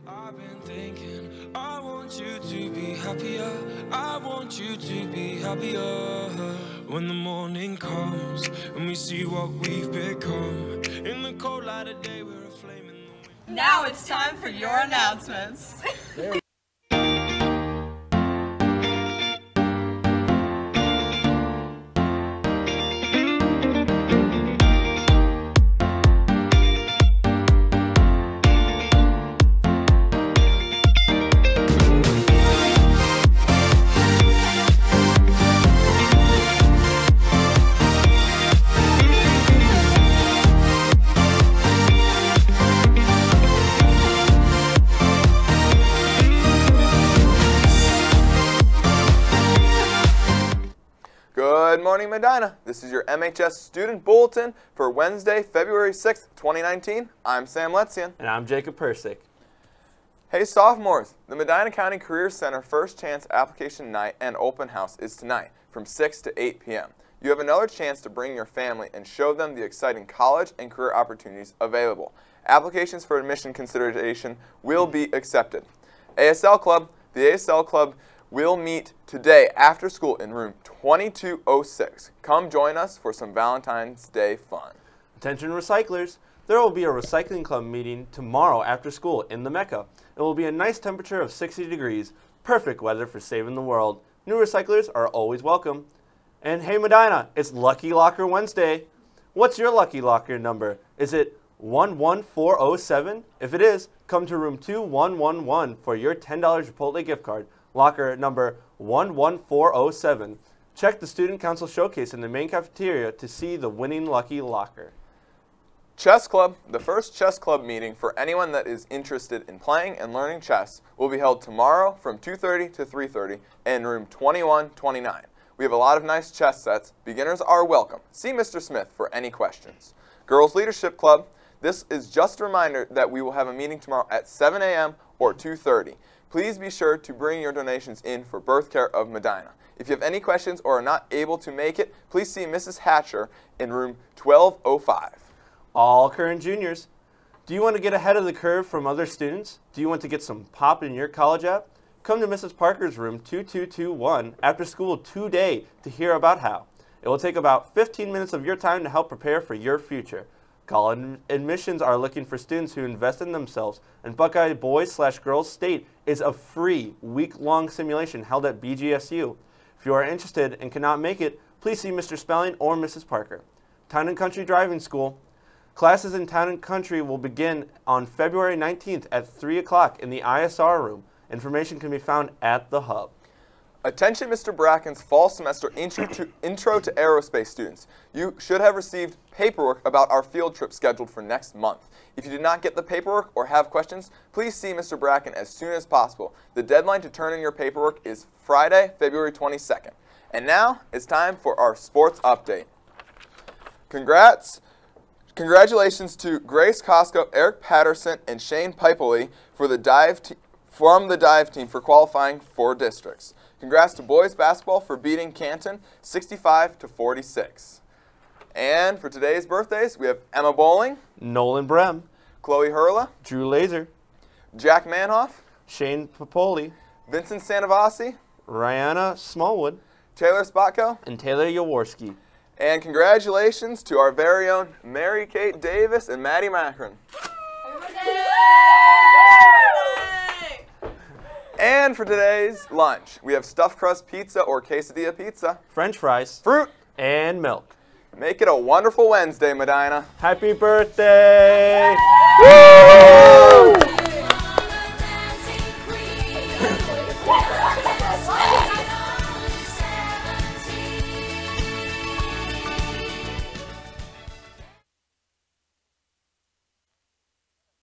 I've been thinking, I want you to be happier. I want you to be happier. When the morning comes and we see what we've become. In the cold light of day, we're a flame in the wind. Now it's time for your announcements. Good morning, Medina. This is your MHS Student Bulletin for Wednesday, February 6th, 2019. I'm Sam Letzian. And I'm Jacob Persick. Hey, sophomores. The Medina County Career Center First Chance Application Night and Open House is tonight from 6 to 8 p.m. You have another chance to bring your family and show them the exciting college and career opportunities available. Applications for admission consideration will be accepted. ASL Club. The ASL Club will meet today after school in room 2206. Come join us for some Valentine's Day fun. Attention recyclers, there will be a recycling club meeting tomorrow after school in the Mecca. It will be a nice temperature of 60 degrees, perfect weather for saving the world. New recyclers are always welcome. And hey Medina, it's Lucky Locker Wednesday. What's your Lucky Locker number? Is it 11407? If it is, come to room 2111 for your $10 Chipotle gift card. Locker number 11407. Check the Student Council Showcase in the main cafeteria to see the winning Lucky Locker. Chess Club. The first chess club meeting for anyone that is interested in playing and learning chess will be held tomorrow from 2:30 to 3:30 in room 2129. We have a lot of nice chess sets. Beginners are welcome. See Mr. Smith for any questions. Girls Leadership Club. This is just a reminder that we will have a meeting tomorrow at 7 a.m. or 2:30. Please be sure to bring your donations in for Birth Care of Medina. If you have any questions or are not able to make it, please see Mrs. Hatcher in room 1205. All current juniors, do you want to get ahead of the curve from other students? Do you want to get some pop in your college app? Come to Mrs. Parker's room 2221 after school today to hear about how. It will take about 15 minutes of your time to help prepare for your future. College admissions are looking for students who invest in themselves, and Buckeye Boys/Girls State is a free week-long simulation held at BGSU. If you are interested and cannot make it, please see Mr. Spelling or Mrs. Parker. Town and Country Driving School. Classes in Town and Country will begin on February 19th at 3 o'clock in the ISR room. Information can be found at the Hub. Attention Mr. Bracken's fall semester intro to aerospace students. You should have received paperwork about our field trip scheduled for next month. If you did not get the paperwork or have questions, please see Mr. Bracken as soon as possible. The deadline to turn in your paperwork is Friday, February 22nd. And now it's time for our sports update. Congratulations to Grace Costco, Eric Patterson, and Shane Pipoli from the dive team for qualifying for districts. Congrats to boys basketball for beating Canton 65-46. And for today's birthdays, we have Emma Bowling, Nolan Brem, Chloe Hurla, Drew Laser, Jack Manhoff, Shane Papoli, Vincent Sanavasi, Rihanna Smallwood, Taylor Spotko, and Taylor Jaworski. And congratulations to our very own Mary Kate Davis and Maddie Macron. And for today's lunch, we have stuffed crust pizza or quesadilla pizza, French fries, fruit, and milk. Make it a wonderful Wednesday, Medina. Happy birthday! Woo!